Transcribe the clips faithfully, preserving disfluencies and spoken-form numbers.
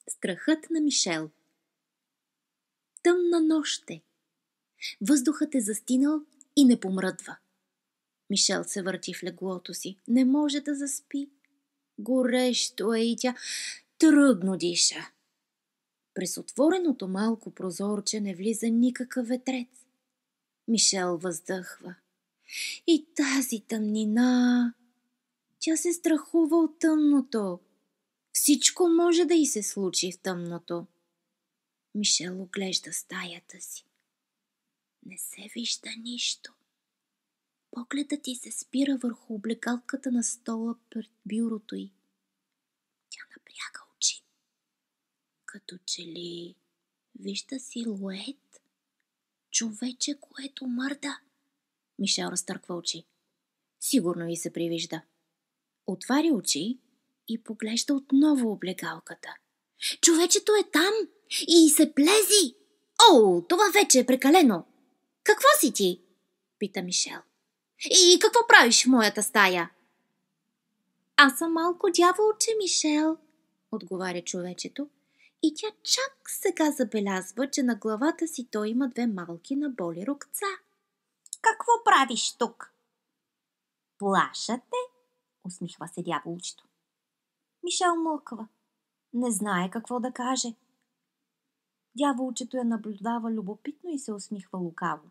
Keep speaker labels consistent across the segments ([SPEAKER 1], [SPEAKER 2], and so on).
[SPEAKER 1] Страхът на Мишел. Тъмна нощ е. Въздухът е застинал и не помръдва. Мишел се върти в леглото си. Не може да заспи. Горещо е и тя трудно диша. През отвореното малко прозорче не влиза никакъв ветрец. Мишел въздъхва. И тази тъмнина... Тя се страхува от тъмното. Всичко може да й се случи в тъмното. Мишел оглежда стаята си. Не се вижда нищо. Погледът й се спира върху облегалката на стола пред бюрото й. Тя напряга очи. Като че ли вижда силует? Човече, което мърда. Мишел разтърква очи. Сигурно й се привижда. Отваря очи и поглежда отново облегалката. Човечето е там и се плези. О, това вече е прекалено. Какво си ти? Пита Мишел. И какво правиш в моята стая? Аз съм малко дяволче, Мишел, отговаря човечето, и тя чак сега забелязва, че на главата си той има две малки наболи рокца.
[SPEAKER 2] Какво правиш тук? Плашате? Усмихва се дяволчето. Мишел млъква. Не знае какво да каже. Дяволчето я наблюдава любопитно и се усмихва лукаво.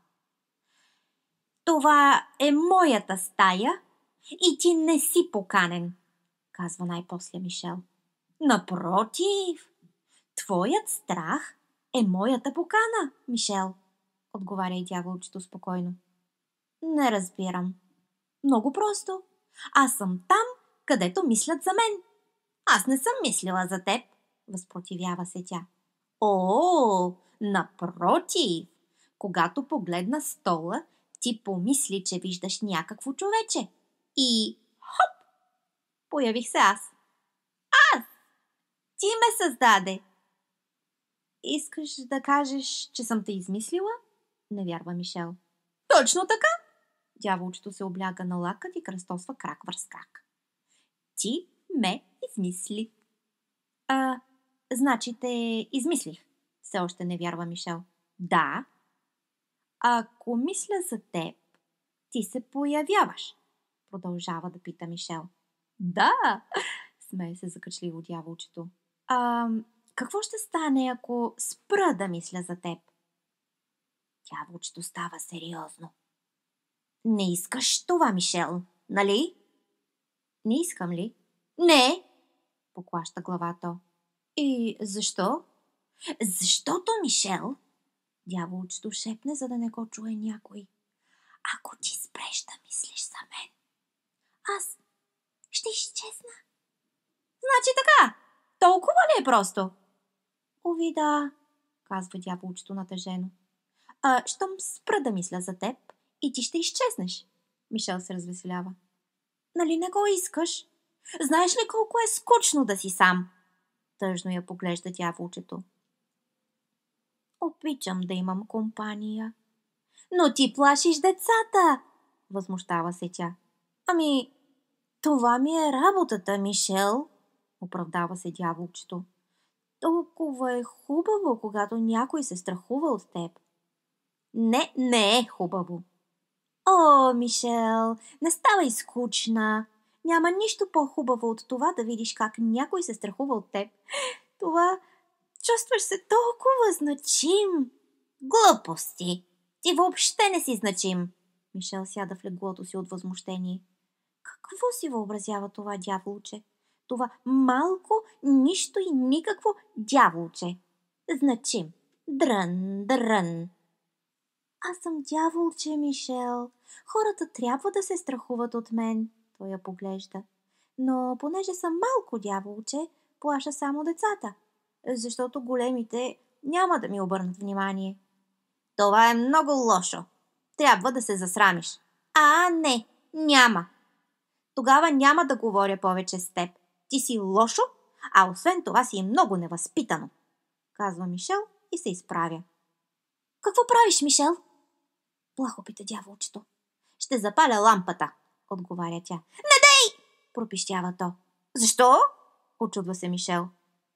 [SPEAKER 2] Това е моята стая и ти не си поканен, казва най-после Мишел. Напротив, твоят страх е моята покана, Мишел, отговаря и дяволчето спокойно. Не разбирам. Много просто. Аз съм там, където мислят за мен. Аз не съм мислила за теб, възпротивява се тя. О, напротив, когато погледна стола, ти помисли, че виждаш някакво човече. И хоп, появих се аз. Аз! Ти ме създаде. Искаш да кажеш, че съм те измислила? Не вярва Мишел. Точно така. Дяволчето се обляга на лакът и кръстосва крак върз крак. Ти ме измисли. А, значи те измислих. Все още не вярва Мишел. Да. Ако мисля за теб, ти се появяваш. Продължава да пита Мишел. Да, смее се закачливо дяволчето. А, какво ще стане, ако спра да мисля за теб? Дяволчето става сериозно. Не искаш това, Мишел, нали? Не искам ли? Не, поклаща главата. И защо? Защото, Мишел, дяволчето шепне, за да не го чуе някой. Ако ти спреш да мислиш за мен, аз ще изчезна. Значи така, толкова ли е просто? Ови да, казва дяволчето натъжено. А, щом спра да мисля за теб, и ти ще изчезнеш. Мишел се развеселява. Нали не го искаш? Знаеш ли колко е скучно да си сам? Тъжно я поглежда дяволчето. Обичам да имам компания. Но ти плашиш децата, възмущава се тя. Ами, това ми е работата, Мишел, оправдава се дяволчето. Толкова е хубаво, когато някой се страхува от теб. Не, не е хубаво. О, Мишел, не ставай скучна. Няма нищо по-хубаво от това да видиш как някой се страхува от теб. Това чувстваш се толкова значим. Глупости. Ти въобще не си значим. Мишел сяда в леглото си от възмущение. Какво си въобразява това дяволче? Това малко, нищо и никакво дяволче. Значим. Дрън, дрън. Аз съм дяволче, Мишел. Хората трябва да се страхуват от мен. Той я поглежда. Но понеже съм малко дяволче, плаша само децата, защото големите няма да ми обърнат внимание. Това е много лошо. Трябва да се засрамиш. А, не, няма. Тогава няма да говоря повече с теб. Ти си лошо, а освен това си много невъзпитано, казва Мишел и се изправя. Какво правиш, Мишел? Плахо пита дяволчето. Ще запаля лампата, отговаря тя. Не дей! Пропищява то. Защо? Очудва се Мишел.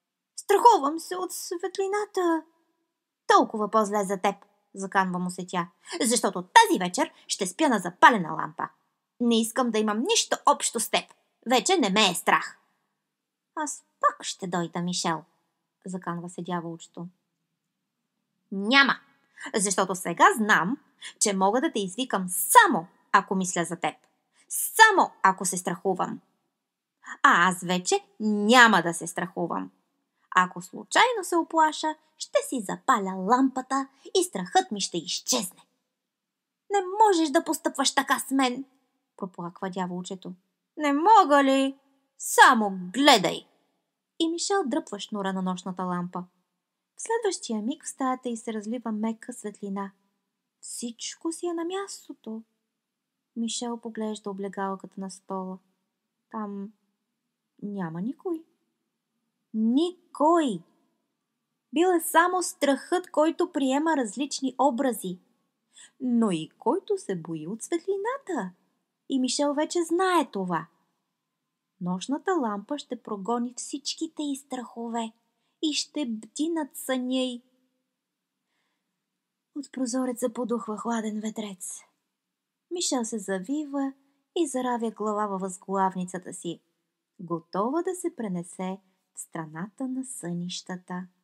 [SPEAKER 2] Страхувам се от светлината. Толкова по-зле за теб, заканва му се тя, защото тази вечер ще спя на запалена лампа. Не искам да имам нищо общо с теб. Вече не ме е страх. Аз пак ще дойда, Мишел, заканва се дяволчето. Няма, защото сега знам, че мога да те извикам само ако мисля за теб. Само ако се страхувам. А аз вече няма да се страхувам. Ако случайно се оплаша, ще си запаля лампата и страхът ми ще изчезне. Не можеш да постъпваш така с мен, проплаква дяволчето. Не мога ли? Само гледай! И Мишел дръпва шнура на нощната лампа. В следващия миг в стаята й се разлива мека светлина. Всичко си е на мястото. Мишел поглежда облегалката на стола. Там няма никой. Никой! Бил е само страхът, който приема различни образи, но и който се бои от светлината. И Мишел вече знае това. Нощната лампа ще прогони всичките й страхове и ще бди над съня й. От прозореца подухва хладен ветрец. Мишел се завива и заравя глава във възглавницата си, готова да се пренесе в страната на сънищата.